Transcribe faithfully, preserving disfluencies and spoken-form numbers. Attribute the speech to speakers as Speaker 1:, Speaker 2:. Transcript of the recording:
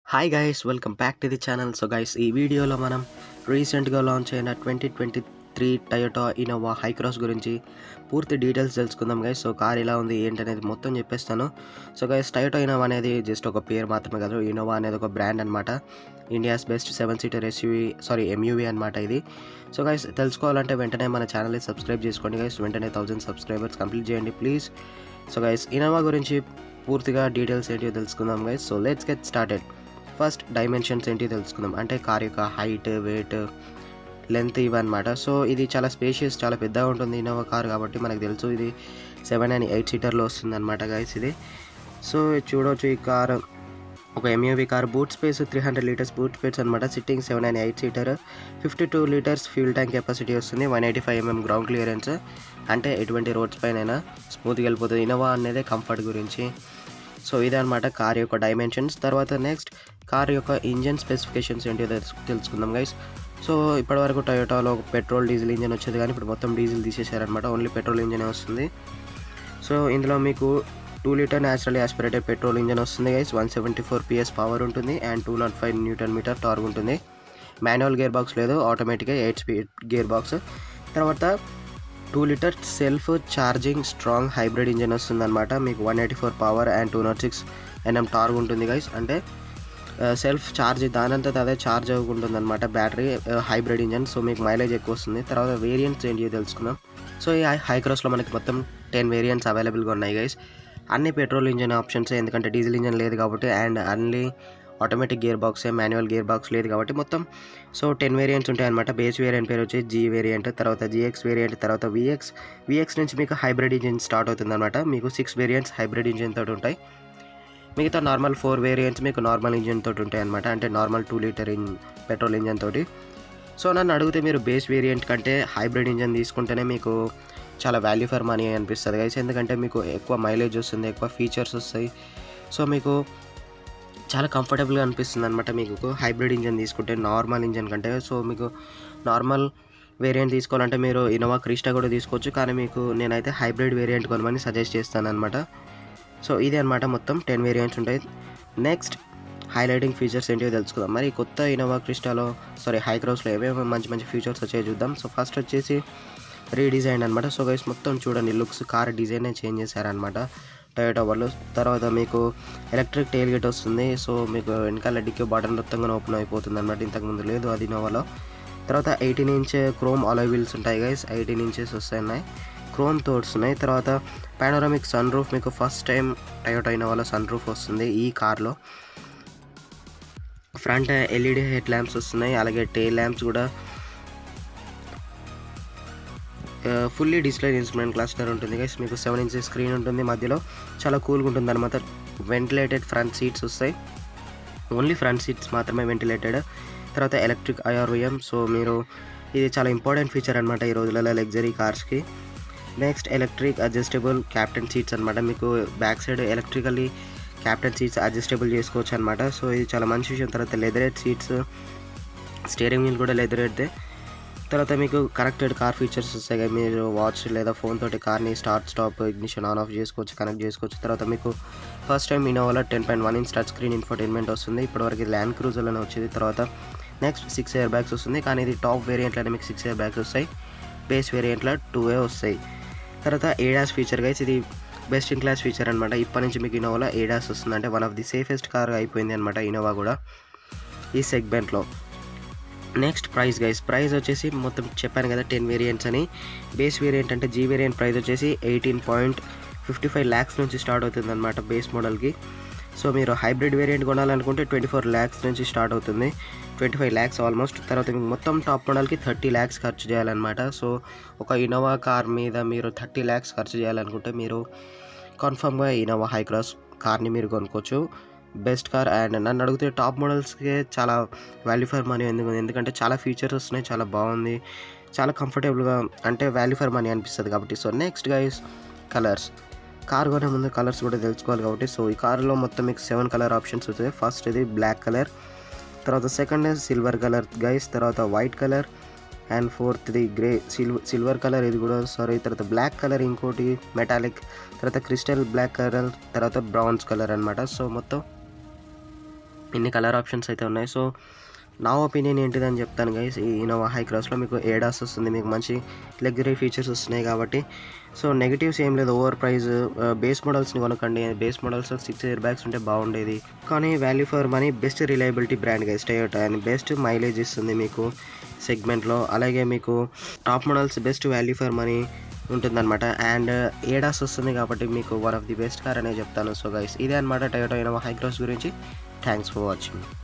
Speaker 1: Hi guys, welcome back to the channel. So guys, ఈ వీడియోలో మనం రీసెంట్గా లాంచ్ అయిన twenty twenty three Toyota Innova Hycross గురించి పూర్తి డీటెయిల్స్ తెలుసుకుందాం గైస్. సో కార్ ఎలా ఉంది ఏంటనేది మొత్తం చెప్పేస్తాను. సో గైస్, టయోటా ఇన్నోవా అనేది జస్ట్ ఒక పేరు మాత్రమే కాదు. ఇన్నోవా అనేది ఒక బ్రాండ్ అనమాట. India's best seven seater SUV sorry MUV అనమాట ఇది. సో గైస్, తెలుసుకోవాలంటే వెంటనే మన ఛానల్ని సబ్స్క్రైబ్ చేసుకోండి గైస్. వెంటనే థౌజండ్ సబ్స్క్రైబర్స్ కంప్లీట్ చేయండి ప్లీజ్. సో గైస్, ఇన్నోవా గురించి పూర్తిగా డీటెయిల్స్ ఏంటిో తెలుసుకుందాం guys. So let's get started. First dimensions ఏంటి తెలుసుకుందాం. అంటే కార్ యొక్క హైట్, వెయిట్, లెంత్ ఇవన్నమాట. సో ఇది చాలా స్పేషియస్, చాలా పెద్దగా ఉంటుంది ఇన్నోవా కార్ కాబట్టి మనకు తెలుసు. ఇది సెవెన్ అండ్ ఎయిట్ సీటర్లో వస్తుంది అనమాట గైస్ ఇది. సో చూడవచ్చు, ఈ కార్ ఒక MUV car. Boot space three hundred litres boot space అనమాట. Sitting seven and eight seater, fifty two litres fuel tank capacity వస్తుంది. One eighty five MM ground clearance, అంటే ఎటువంటి రోడ్స్ పైన స్మూత్గా వెళ్ళిపోతుంది. ఇన్నోవా అనేది కంఫర్ట్ గురించి. సో ఇదే అనమాట కార్ యొక్క డైమెన్షన్స్. తర్వాత నెక్స్ట్ కార్ యొక్క ఇంజన్ స్పెసిఫికేషన్స్ ఏంటో తెలుసుకుందాం గైస్. సో ఇప్పటివరకు టయోటాలో పెట్రోల్ డీజిల్ ఇంజన్ వచ్చేది, కానీ ఇప్పుడు మొత్తం డీజిల్ తీసేశారనమాట. ఓన్లీ పెట్రోల్ ఇంజనే వస్తుంది. సో ఇందులో మీకు two litre naturally aspirated petrol engine వస్తుంది guys. One seventy four PS power ఉంటుంది and two naught five newton metre torque ఉంటుంది. మాన్యువల్ గేర్ బాక్స్ లేదు, ఆటోమేటిక్గా ఎయిట్ స్పీడ్ గేర్ బాక్స్. తర్వాత two litre self charging strong hybrid engine వస్తుంది అనమాట. మీకు one eighty four power and two naught six NM torque ఉంటుంది guys. అంటే self charge దానంతా అదే ఛార్జ్ అవ్వకుంటుంది అనమాట బ్యాటరీ. హైబ్రిడ్ ఇంజన్, సో మీకు మైలేజ్ ఎక్కువ వస్తుంది. తర్వాత వేరియంట్స్ ఏంటి తెలుసుకుందాం. సో ఈ హైక్రాస్లో మనకి మొత్తం టెన్ వేరియంట్స్ అవైలబుల్గా ఉన్నాయి గైస్. అన్ని పెట్రోల్ ఇంజన్ ఆప్షన్స్, ఎందుకంటే డీజిల్ ఇంజన్ లేదు కాబట్టి, అండ్ అన్ని ఆటోమేటిక్ గేర్ బాక్సే, మాన్యువల్ గేర్ బాక్స్ లేదు కాబట్టి మొత్తం సో టెన్ వేరియంట్స్ ఉంటాయి అనమాట. బేస్ వేరియంట్ పేరు వచ్చి జీ వేరియంట్, తర్వాత జీఎక్స్ వేరియంట్, తర్వాత విఎక్స్ విఎక్స్ నుంచి మీకు హైబ్రిడ్ ఇంజిన్ స్టార్ట్ అవుతుంది అనమాట. మీకు సిక్స్ వేరియంట్స్ హైబ్రిడ్ ఇంజిన్ తోటి ఉంటాయి. మిగతా నార్మల్ ఫోర్ వేరియంట్స్ మీకు నార్మల్ ఇంజిన్ తోటి ఉంటాయి అనమాట. అంటే normal two litre in petrol engine తోటి. సో నన్ను అడిగితే మీరు బేస్ వేరియంట్ కంటే హైబ్రిడ్ ఇంజన్ తీసుకుంటేనే మీకు చాలా వాల్యూ ఫర్ మనీ అనిపిస్తుంది గైస్. ఎందుకంటే మీకు ఎక్కువ మైలేజ్ వస్తుంది, ఎక్కువ ఫీచర్స్ వస్తాయి. సో మీకు చాలా కంఫర్టబుల్గా అనిపిస్తుంది అనమాట మీకు హైబ్రిడ్ ఇంజన్ తీసుకుంటే నార్మల్ ఇంజన్ కంటే. సో మీకు నార్మల్ వేరియంట్ తీసుకోవాలంటే మీరు ఇన్నోవా క్రిస్టా కూడా తీసుకోవచ్చు, కానీ మీకు నేనైతే హైబ్రిడ్ వేరియంట్ కొనమని సజెస్ట్ చేస్తాను అనమాట. సో ఇదే అనమాట, మొత్తం టెన్ వేరియంట్స్ ఉంటాయి. నెక్స్ట్ హైలైటింగ్ ఫీచర్స్ ఏంటివో తెలుసుకుందాం. మరి కొత్త ఇన్నోవా క్రిస్టాలో సారీ హైక్రాస్లో ఏమేమి మంచి మంచి ఫీచర్స్ వచ్చాయో చూద్దాం. సో ఫస్ట్ వచ్చేసి రీడిజైన్ అనమాట. సో గైస్ మొత్తం చూడండి, లుక్స్ కార్ డిజైనే చేంజ్ చేశారనమాట టయోటా వాళ్ళు. తర్వాత మీకు ఎలక్ట్రిక్ టెయిల్ గేట్ వస్తుంది. సో మీకు వెనకాల డిక్కీ బటన్ మొత్తంగా ఓపెన్ అయిపోతుంది అనమాట. ఇంతకుముందు లేదు అది ఇన్నోవాలో. తర్వాత eighteen inch chrome alloy wheels ఉంటాయి గైస్. ఎయిటీన్ ఇంచెస్ వస్తున్నాయి, క్రోమ్ థోట్స్ ఉన్నాయి. తర్వాత పానోరామిక్ సన్ రూఫ్, మీకు ఫస్ట్ టైం టయోటా ఇన్నోవాలో సన్ రూఫ్ వస్తుంది ఈ కార్లో. ఫ్రంట్ ఎల్ఈడి హెడ్ ల్యాంప్స్ వస్తున్నాయి, అలాగే టెయిల్ ల్యాంప్స్ కూడా. ఫుల్లీ డిస్ప్లే ఇన్స్ట్రుమెంట్ క్లస్టర్ ఉంటుంది గైస్. మీకు సెవెన్ ఇంచెస్ స్క్రీన్ ఉంటుంది, మధ్యలో చాలా కూల్గా ఉంటుంది అనమాట. వెంటిలేటెడ్ ఫ్రంట్ సీట్స్ వస్తాయి, ఓన్లీ ఫ్రంట్ సీట్స్ మాత్రమే వెంటిలేటెడ్. తర్వాత ఎలక్ట్రిక్ ఐఆర్వీఎం. సో మీరు ఇది చాలా ఇంపార్టెంట్ ఫీచర్ అనమాట ఈ రోజులలో లగ్జరీ కార్స్కి. Next electric adjustable captain seats అనమాట. మీకు back side electrically captain seats adjustable చేసుకోవచ్చు అనమాట. సో ఇది చాలా మంచి విషయం. తర్వాత లెదరేట్ సీట్స్, స్టీరింగ్ వీల్ కూడా లెదరేట్దే. తర్వాత మీకు కనెక్టెడ్ కార్ ఫీచర్స్ వస్తాయి. మీరు వాచ్ లేదా ఫోన్ తోటి కార్ని start stop ignition on off చేసుకోవచ్చు, కనెక్ట్ చేసుకోవచ్చు. తర్వాత మీకు ఫస్ట్ టైం ఇన్నోవాలో ten point one inch touch screen infotainment వస్తుంది. ఇప్పటివరకు ల్యాండ్ క్రూజర్లోనే వచ్చేది. తర్వాత నెక్స్ట్ సిక్స్ ఇయర్ బ్యాగ్స్ వస్తుంది, కానీ ఇది టాప్ వేరియంట్లోనే మీకు సిక్స్ ఇయర్ బ్యాగ్స్ వస్తాయి. బేస్ వేరియంట్లో టూ ఏ వస్తాయి. తర్వాత ఏడాస్ ఫీచర్ గైస్, ఇది బెస్ట్ ఇన్ క్లాస్ ఫీచర్ అనమాట. ఇప్పటి నుంచి మీకు ఇన్నోవాలో ఏడాస్ వస్తుంది. అంటే one of the safest car అయిపోయింది అనమాట ఇన్నోవా కూడా ఈ సెగ్మెంట్లో. నెక్స్ట్ ప్రైస్ గైస్, ప్రైస్ వచ్చేసి మొత్తం చెప్పాను కదా టెన్ వేరియంట్స్ అని. బేస్ వేరియంట్ అంటే జీ వేరియంట్ ప్రైస్ వచ్చేసి eighteen point fifty five lakhs నుంచి స్టార్ట్ అవుతుంది అనమాట బేస్ మోడల్కి. సో మీరు హైబ్రిడ్ వేరియంట్ కొనాలనుకుంటే ట్వంటీ ఫోర్ ల్యాక్స్ నుంచి స్టార్ట్ అవుతుంది, ట్వంటీ ఫైవ్ ల్యాక్స్ ఆల్మోస్ట్. తర్వాత మీకు మొత్తం టాప్ మోడల్కి థర్టీ ల్యాక్స్ ఖర్చు చేయాలన్నమాట. సో ఒక ఇన్నోవా కార్ మీద మీరు థర్టీ ల్యాక్స్ ఖర్చు చేయాలనుకుంటే మీరు కన్ఫర్మ్గా ఇన్నోవా హైక్రాస్ కార్ని మీరు కొనుక్కోవచ్చు. Best car. అండ్ నన్ను అడిగితే టాప్ మోడల్స్కే చాలా వాల్యూ ఫర్ మనీ ఎందుకు, ఎందుకంటే చాలా ఫీచర్స్ వస్తున్నాయి, చాలా బాగుంది, చాలా కంఫర్టబుల్గా, అంటే వాల్యూ ఫర్ మనీ అనిపిస్తుంది కాబట్టి. So next guys colours. Car కొనే ముందు కలర్స్ కూడా తెలుసుకోవాలి కాబట్టి. సో ఈ కార్లో మొత్తం మీకు సెవెన్ కలర్ ఆప్షన్స్ వస్తాయి. ఫస్ట్ ఇది బ్లాక్ కలర్, తర్వాత సెకండ్ సిల్వర్ కలర్ గైస్, తర్వాత వైట్ కలర్, అండ్ ఫోర్త్ ఇది గ్రే సిల్వర్ సిల్వర్ కలర్ ఇది కూడా సారీ. తర్వాత బ్లాక్ కలర్, ఇంకోటి మెటాలిక్, తర్వాత క్రిస్టల్ బ్లాక్ కలర్, తర్వాత బ్రౌన్స్ కలర్ అనమాట. సో మొత్తం ఇన్ని కలర్ ఆప్షన్స్ అయితే ఉన్నాయి. సో నా ఒపీనియన్ ఏంటిదని చెప్తాను గైస్. ఈ ఇన్నోవా హైక్రాస్లో మీకు ఏడాస్ వస్తుంది, మీకు మంచి లగ్జరీ ఫీచర్స్ వస్తున్నాయి కాబట్టి సో నెగిటివ్స్ ఏం లేదు. ఓవర్ ప్రైస్ బేస్ మోడల్స్ని కొనకండి. Base models six airbags ఉంటే బాగుండేది, కానీ value for money best reliability brand guys Toyota, and best mileage ఇస్తుంది మీకు సెగ్మెంట్లో. అలాగే మీకు top models best value for money ఉంటుందన్నమాట. అండ్ ఏడాస్ వస్తుంది కాబట్టి మీకు one of the best car అనే చెప్తాను. సో గైస్ ఇదే అనమాట టయోటా ఇన్నోవా హైక్రాస్ గురించి. Thanks for watching.